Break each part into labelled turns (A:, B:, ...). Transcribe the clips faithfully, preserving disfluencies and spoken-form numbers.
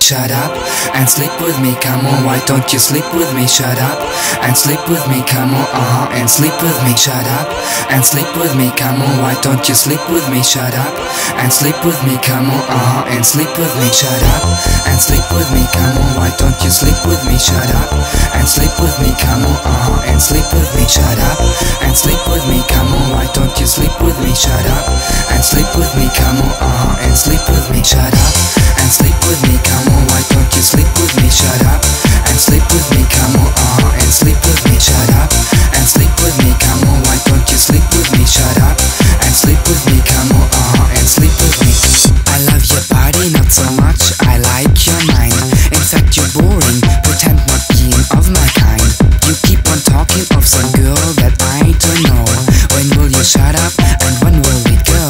A: shut up and sleep with me, come on, why don't you sleep with me, shut up and sleep with me, come on, uh-huh, and sleep with me, shut up and sleep with me, come on, why don't you sleep with me, shut up and sleep with me, come on, uh-huh, and sleep with me, shut up and sleep with me, come on, why don't you sleep with me, shut up and sleep with me, come on, uh-huh, and sleep with me, shut up and sleep with me, come on, why don't you sleep with me, shut up and sleep with me, come on, uh-huh, and sleep with me, shut up and sleep with me, come on, why don't you sleep with me, shut up and sleep with me, come on, uh-huh, and sleep with me, shut up and sleep with me, come on, why don't you sleep with me, shut up and sleep with me, come on, uh-huh, and sleep with me. I love your body, not so much, I like your mind. In fact, you're boring, pretend not being of my kind. You keep on talking of some girl that I don't know. When will you shut up and when will we go?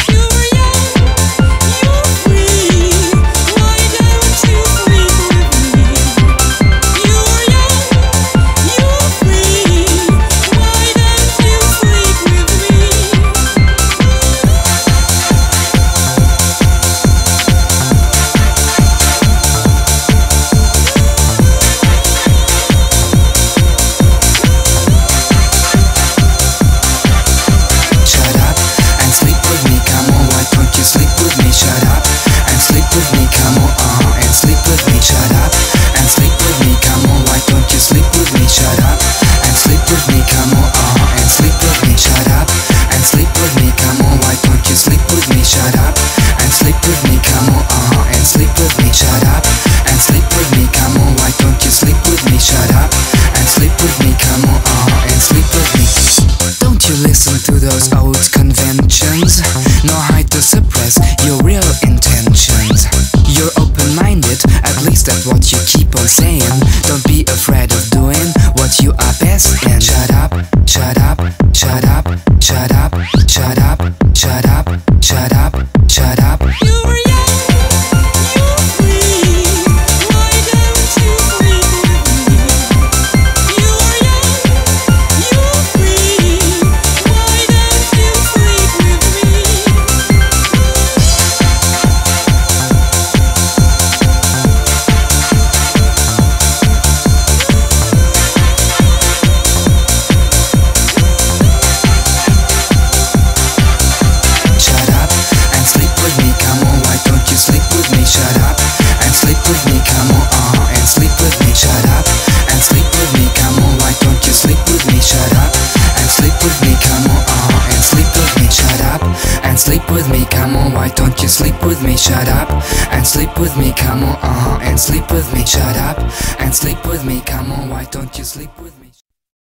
A: Listen to those old conventions, nor hide to suppress your real intentions. You're open-minded, at least that's what you keep on saying. Don't be afraid of doing what you are best in. Shut up, shut up, shut up, shut up, shut up, shut up, shut up, shut up. You were young, you were free. Why don't you sleep with me? You were young, you were free. Sleep with me, come on, why don't you sleep with me, shut up and sleep with me, come on, uh-huh, and sleep with me, shut up and sleep with me, come on, why don't you sleep with me.